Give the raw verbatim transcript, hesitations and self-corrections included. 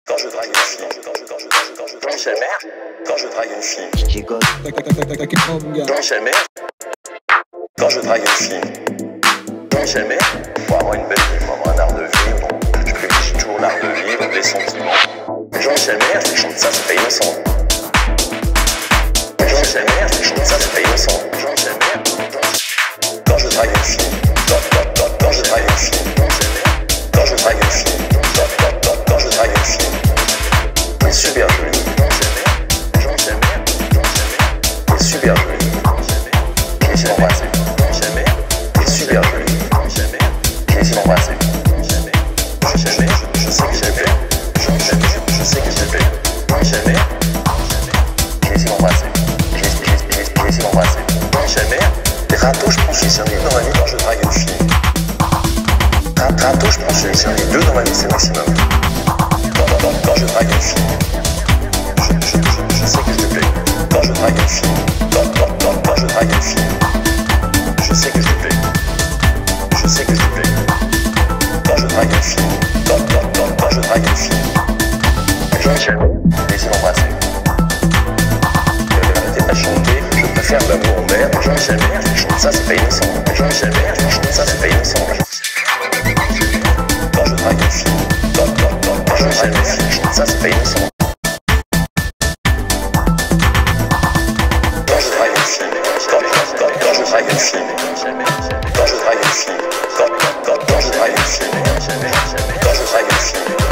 Quand je drague une fille, quand je, quand je, quand je, quand je, quand je mère, quand je drague une fille, quand je mère, quand je drague une fille, quand je mère, pour avoir une belle vie, pour avoir un art de vivre, je privilégie toujours l'art de vivre, les sentiments. Quand je mère, je chante ça, c'est pas innocent. Quand je mère, je chante ça, c'est pas innocent. Quand je mère, quand je drague une fille, quand, quand, quand, quand je drague une fille, quand je drague une fille, quand, quand, quand, quand je drague une fille, elle est super jolie. Elle est super jolie. Et si l'embrasser, elle est super jolie. Et si l'embrasser, je sais que je sais que je sais que je plais. Jamais. Et si l'embrasser, et si l'embrasser, jamais. Les râteaux, je pense que c'est un livre dans ma vie quand je drague une fille. Râteau, je pense que c'est un livre deux dans ma vie, c'est maximum. Quand, quand, quand je drague une fille, je, je, je, je sais que je plais. Quand je drague une fille, quand, quand, quand, quand je drague une fille, je sais que je plais. Je sais que je plais. Quand je drague une fille, quand, quand, quand, quand je drague une fille, jamais. Laissez l'embrasser. Arrêtez pas de chanter, je préfère l'amour en mer. Jean Chalmers, je chante ça, c'est pas innocent. Jean Chalmers, je chante ça, c'est pas innocent. Quand je drague une fille, quand, quand, quand, quand je drague une fille, je chante ça, c'est pas innocent. Quand je drague une fille, quand, quand, quand, quand je drague une fille, quand je drague une fille, quand, quand, quand, quand je drague une fille, quand je drague une fille.